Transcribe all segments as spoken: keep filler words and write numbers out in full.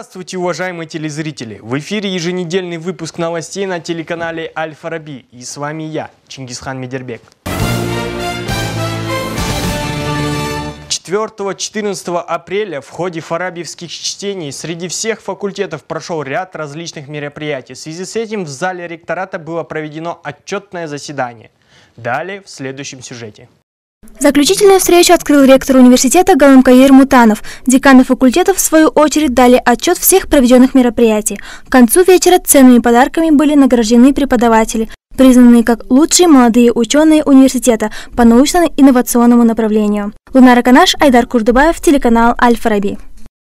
Здравствуйте, уважаемые телезрители! В эфире еженедельный выпуск новостей на телеканале Аль-Фараби. И с вами я, Чингисхан Медербек. четвёртого-четырнадцатого апреля в ходе фарабиевских чтений среди всех факультетов прошел ряд различных мероприятий. В связи с этим в зале ректората было проведено отчетное заседание. Далее в следующем сюжете. Заключительную встречу открыл ректор университета Галымкаир Мутанов. Деканы факультетов, в свою очередь, дали отчет всех проведенных мероприятий. К концу вечера ценными подарками были награждены преподаватели, признанные как лучшие молодые ученые университета по научно-инновационному направлению. Лунара Канаш, Айдар Курдубаев, телеканал Аль-Фараби.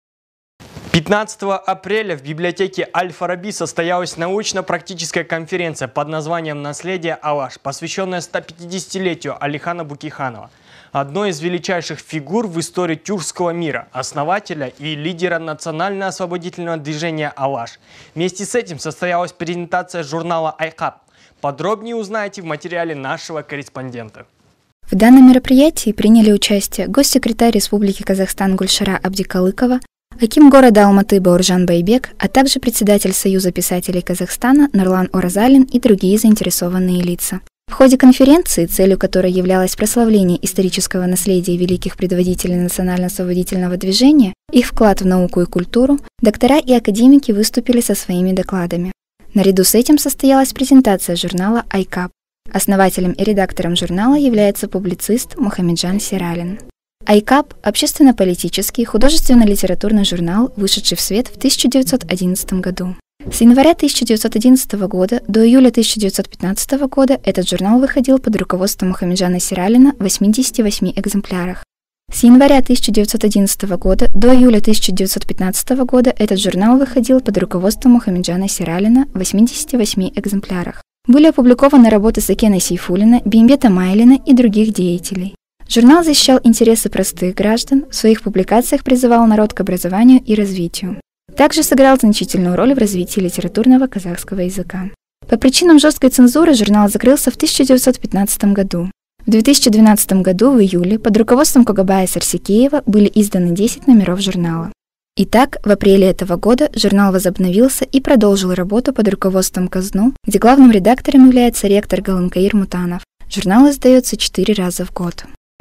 пятнадцатого апреля в библиотеке Аль-Фараби состоялась научно-практическая конференция под названием «Наследие Алаш», посвященная сто пятидесятилетию Алихана Букиханова, одной из величайших фигур в истории тюркского мира, основателя и лидера национально-освободительного движения Алаш. Вместе с этим состоялась презентация журнала «Айкап». Подробнее узнаете в материале нашего корреспондента. В данном мероприятии приняли участие госсекретарь Республики Казахстан Гульшара Абдикалыкова, аким города Алматы Бауржан Байбек, а также председатель Союза писателей Казахстана Нурлан Оразалин и другие заинтересованные лица. В ходе конференции, целью которой являлось прославление исторического наследия великих предводителей национально-освободительного движения, их вклад в науку и культуру, доктора и академики выступили со своими докладами. Наряду с этим состоялась презентация журнала «Айкап». Основателем и редактором журнала является публицист Мухамеджан Сералин. «Айкап» – общественно-политический, художественно-литературный журнал, вышедший в свет в тысяча девятьсот одиннадцатом году. С января тысяча девятьсот одиннадцатого года до июля тысяча девятьсот пятнадцатого года этот журнал выходил под руководством Мухамеджана Сералина в восьмидесяти восьми экземплярах. С января тысяча девятьсот одиннадцатого года до июля тысяча девятьсот пятнадцатого года этот журнал выходил под руководством Мухамеджана Сералина в восьмидесяти восьми экземплярах. Были опубликованы работы Сакена Сейфуллина, Бимбета Майлина и других деятелей. Журнал защищал интересы простых граждан, в своих публикациях призывал народ к образованию и развитию. Также сыграл значительную роль в развитии литературного казахского языка. По причинам жесткой цензуры журнал закрылся в тысяча девятьсот пятнадцатом году. В две тысячи двенадцатом году в июле под руководством Когабая Сарсикеева были изданы десять номеров журнала. Итак, в апреле этого года журнал возобновился и продолжил работу под руководством Казну, где главным редактором является ректор Галымкаир Мутанов. Журнал издается четыре раза в год.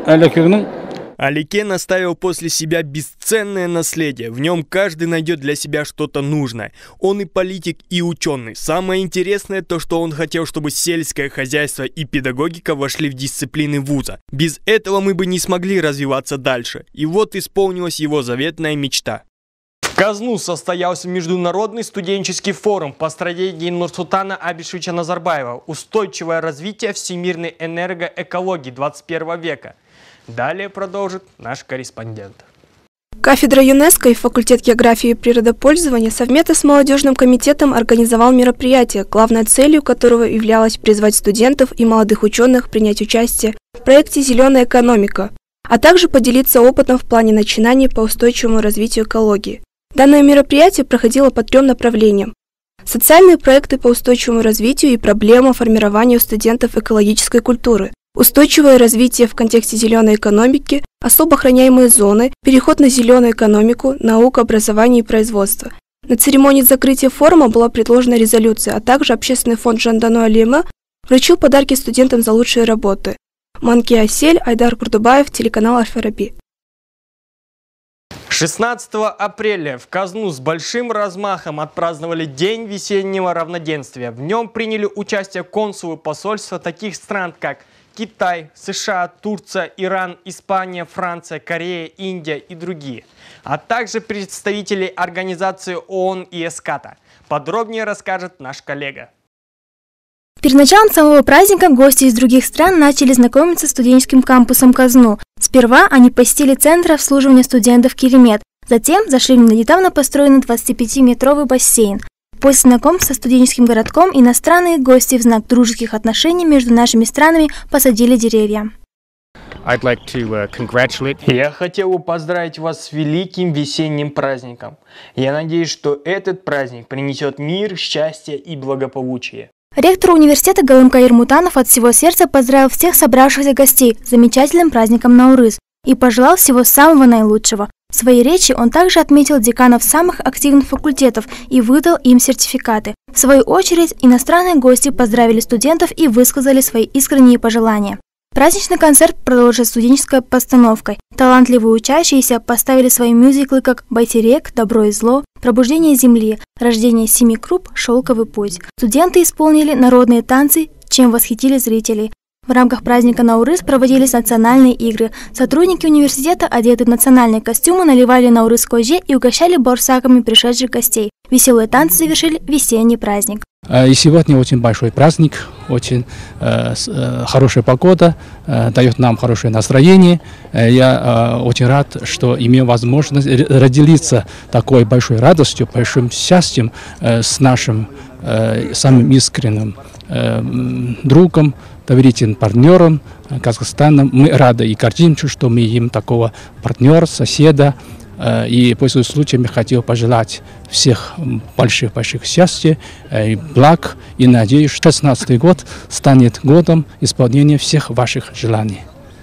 Аликен оставил после себя бесценное наследие. В нем каждый найдет для себя что-то нужное. Он и политик, и ученый. Самое интересное то, что он хотел, чтобы сельское хозяйство и педагогика вошли в дисциплины вуза. Без этого мы бы не смогли развиваться дальше. И вот исполнилась его заветная мечта. В Казну состоялся международный студенческий форум по стратегии Нурсултана Абишевича Назарбаева «Устойчивое развитие всемирной энергоэкологии двадцать первого века». Далее продолжит наш корреспондент. Кафедра ЮНЕСКО и факультет географии и природопользования совместно с молодежным комитетом организовал мероприятие, главной целью которого являлось призвать студентов и молодых ученых принять участие в проекте «Зеленая экономика», а также поделиться опытом в плане начинаний по устойчивому развитию экологии. Данное мероприятие проходило по трем направлениям: социальные проекты по устойчивому развитию и проблема формирования у студентов экологической культуры, устойчивое развитие в контексте зеленой экономики, особо охраняемые зоны, переход на зеленую экономику, наука, образование и производство. На церемонии закрытия форума была предложена резолюция, а также Общественный фонд Жандану Алима вручил подарки студентам за лучшие работы. Манки Асель, Айдар Курдубаев, телеканал Аль-Фараби. шестнадцатого апреля в Казну с большим размахом отпраздновали День весеннего равноденствия. В нем приняли участие консулы посольства таких стран, как Китай, США, Турция, Иран, Испания, Франция, Корея, Индия и другие, а также представители организации ООН и Эската. Подробнее расскажет наш коллега. Перед началом самого праздника гости из других стран начали знакомиться с студенческим кампусом Казну. Сперва они посетили центр обслуживания студентов Керемет, затем зашли на недавно построенный двадцатипятиметровый бассейн. После знакомства со студенческим городком иностранные гости в знак дружеских отношений между нашими странами посадили деревья. I'd like to, uh, congratulate... Я хотел бы поздравить вас с великим весенним праздником. Я надеюсь, что этот праздник принесет мир, счастье и благополучие. Ректор университета Галымкаир Мутанов от всего сердца поздравил всех собравшихся гостей с замечательным праздником Наурыз и пожелал всего самого наилучшего. В своей речи он также отметил деканов самых активных факультетов и выдал им сертификаты. В свою очередь, иностранные гости поздравили студентов и высказали свои искренние пожелания. Праздничный концерт продолжит студенческой постановкой. Талантливые учащиеся поставили свои мюзиклы как «Байтерек», «Добро и зло», «Пробуждение земли», «Рождение семи круп», «Шелковый путь». Студенты исполнили народные танцы, чем восхитили зрителей. В рамках праздника Наурыз проводились национальные игры. Сотрудники университета, одетые в национальные костюмы, наливали наурыз коже и угощали борсаками пришедших гостей. Веселые танцы завершили весенний праздник. И сегодня очень большой праздник, очень э, э, хорошая погода, э, дает нам хорошее настроение. Э, я э, очень рад, что имею возможность разделиться такой большой радостью, большим счастьем э, с нашим э, самым искренним э, другом, доверительным партнером Казахстана. Мы рады и гордимся, что мы имеем такого партнера, соседа. И пользуясь случаем, я хотел пожелать всех больших-больших счастья и благ. И надеюсь, что шестнадцатый год станет годом исполнения всех ваших желаний.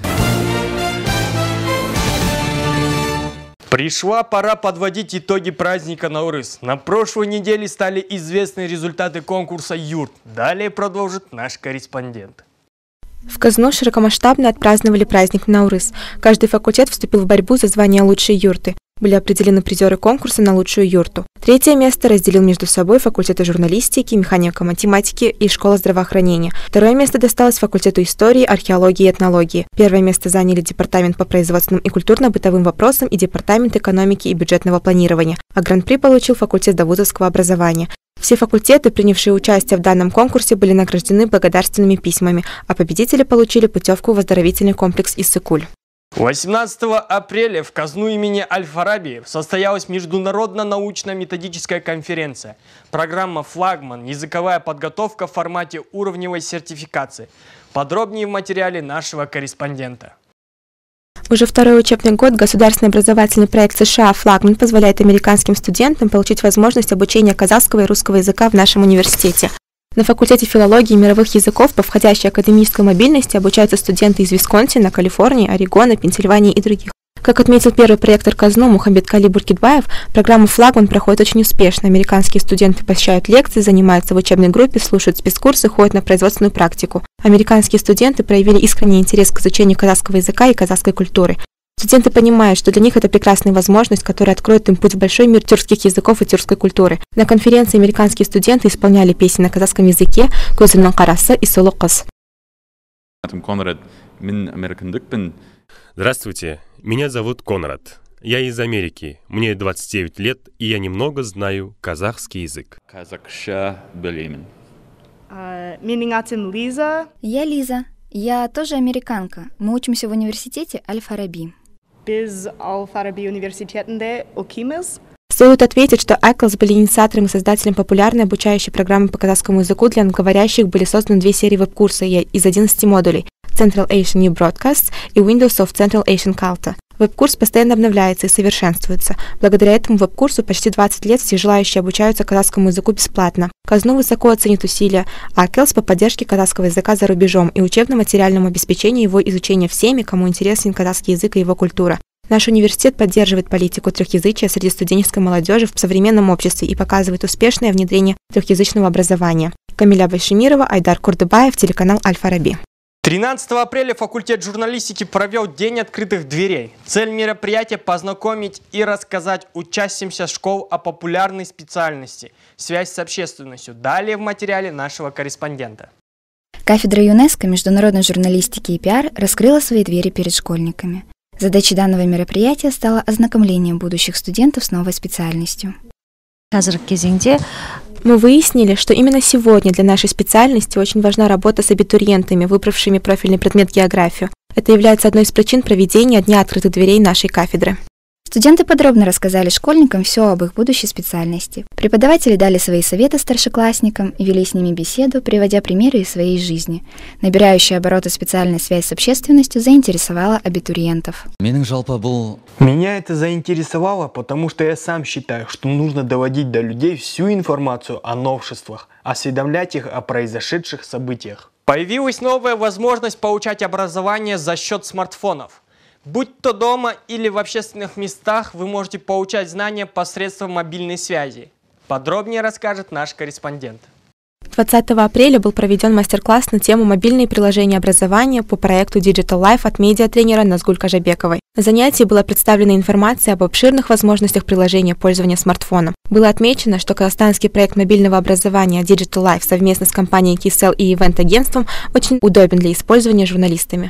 Пришла пора подводить итоги праздника Наурыз. На прошлой неделе стали известны результаты конкурса юрт. Далее продолжит наш корреспондент. В Казну широкомасштабно отпраздновали праздник Наурыз. Каждый факультет вступил в борьбу за звание лучшей юрты. Были определены призеры конкурса на лучшую юрту. Третье место разделил между собой факультеты журналистики, механико-математики и школа здравоохранения. Второе место досталось факультету истории, археологии и этнологии. Первое место заняли департамент по производственным и культурно-бытовым вопросам и департамент экономики и бюджетного планирования. А гран-при получил факультет довузовского образования. Все факультеты, принявшие участие в данном конкурсе, были награждены благодарственными письмами, а победители получили путевку в оздоровительный комплекс Иссык-Куль. восемнадцатого апреля в Казну имени Аль-Фараби состоялась международно-научно-методическая конференция. Программа «Флагман. Языковая подготовка в формате уровневой сертификации». Подробнее в материале нашего корреспондента. Уже второй учебный год государственный образовательный проект США «Флагман» позволяет американским студентам получить возможность обучения казахского и русского языка в нашем университете. На факультете филологии и мировых языков по входящей академической мобильности обучаются студенты из Висконсина, Калифорнии, Орегона, Пенсильвании и других. Как отметил первый проектор Казну Мухамбеткали Буркитбаев, программа «Флагман» проходит очень успешно. Американские студенты посещают лекции, занимаются в учебной группе, слушают спецкурсы, ходят на производственную практику. Американские студенты проявили искренний интерес к изучению казахского языка и казахской культуры. Студенты понимают, что для них это прекрасная возможность, которая откроет им путь в большой мир тюркских языков и тюркской культуры. На конференции американские студенты исполняли песни на казахском языке «Көзімнің қарасы» и «Сұлу қыз». Здравствуйте, меня зовут Конрад. Я из Америки, мне двадцать девять лет, и я немного знаю казахский язык. Лиза. Я Лиза. Я тоже американка. Мы учимся в университете Аль-Фараби. Biz Al-Farabi университетінде оқимыз. Стоит ответить, что Айклс были инициатором и создателем популярной обучающей программы по казахскому языку. Для англоговорящих были созданы две серии веб-курса из одиннадцати модулей Central Asian New Broadcasts и Windows of Central Asian Culture. Веб-курс постоянно обновляется и совершенствуется. Благодаря этому веб-курсу почти двадцать лет все желающие обучаются казахскому языку бесплатно. Казну высоко оценит усилия Айклс по поддержке казахского языка за рубежом и учебно-материальному обеспечению его изучения всеми, кому интересен казахский язык и его культура. Наш университет поддерживает политику трехязычия среди студенческой молодежи в современном обществе и показывает успешное внедрение трехязычного образования. Камиля Байшемирова, Айдар Курдыбаев, телеканал Аль-Фараби. тринадцатого апреля факультет журналистики провел День открытых дверей. Цель мероприятия – познакомить и рассказать учащимся школ о популярной специальности «Связь с общественностью». Далее в материале нашего корреспондента. Кафедра ЮНЕСКО международной журналистики и пиар раскрыла свои двери перед школьниками. Задачей данного мероприятия стало ознакомление будущих студентов с новой специальностью. Мы выяснили, что именно сегодня для нашей специальности очень важна работа с абитуриентами, выбравшими профильный предмет географию. Это является одной из причин проведения Дня открытых дверей нашей кафедры. Студенты подробно рассказали школьникам все об их будущей специальности. Преподаватели дали свои советы старшеклассникам и вели с ними беседу, приводя примеры из своей жизни. Набирающая обороты специальная связь с общественностью заинтересовала абитуриентов. Меня это заинтересовало, потому что я сам считаю, что нужно доводить до людей всю информацию о новшествах, осведомлять их о произошедших событиях. Появилась новая возможность получать образование за счет смартфонов. Будь то дома или в общественных местах, вы можете получать знания посредством мобильной связи. Подробнее расскажет наш корреспондент. двадцатого апреля был проведен мастер-класс на тему «Мобильные приложения образования» по проекту Digital Life от медиатренера Назгуль Кажабековой. На занятии была представлена информация об обширных возможностях приложения пользования смартфоном. Было отмечено, что казахстанский проект мобильного образования Digital Life совместно с компанией Кисел и ивент-агентством очень удобен для использования журналистами.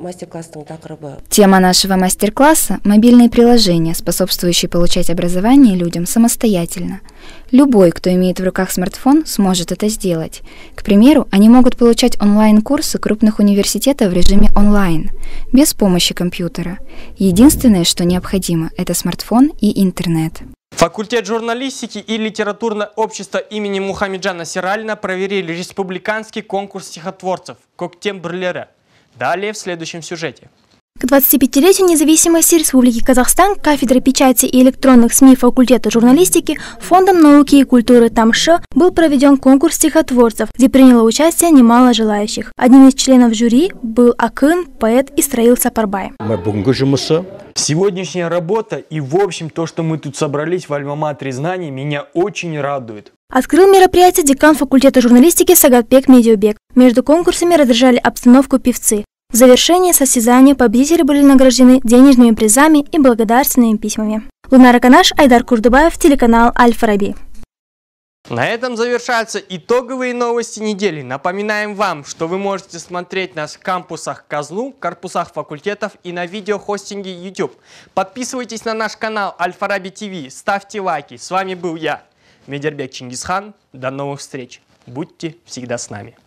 Тема нашего мастер-класса – мобильные приложения, способствующие получать образование людям самостоятельно. Любой, кто имеет в руках смартфон, сможет это сделать. К примеру, они могут получать онлайн-курсы крупных университетов в режиме онлайн, без помощи компьютера. Единственное, что необходимо – это смартфон и интернет. Факультет журналистики и литературное общество имени Мухамеджана Сиралина проверили республиканский конкурс стихотворцев «Коктем Брлера». Далее в следующем сюжете. К двадцатипятилетию независимости Республики Казахстан кафедрой печати и электронных СМИ факультета журналистики Фондом науки и культуры ТАМШ был проведен конкурс стихотворцев, где приняло участие немало желающих. Одним из членов жюри был акын, поэт Исраил Сапарбай. Сегодняшняя работа и в общем то, что мы тут собрались в альма-матре знаний, меня очень радует. Открыл мероприятие декан факультета журналистики Сагатбек Медиубек. Между конкурсами разряжали обстановку певцы. В завершении состязания победители были награждены денежными призами и благодарственными письмами. Лунара Канаш, Айдар Курдубаев, телеканал Аль-Фараби. На этом завершаются итоговые новости недели. Напоминаем вам, что вы можете смотреть нас в кампусах Казну, корпусах факультетов и на видеохостинге YouTube. Подписывайтесь на наш канал Аль-Фараби ТВ, ставьте лайки. С вами был я, Медербек Чингисхан. До новых встреч. Будьте всегда с нами.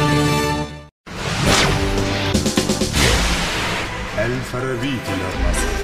Аль-Фараби телеарнасы.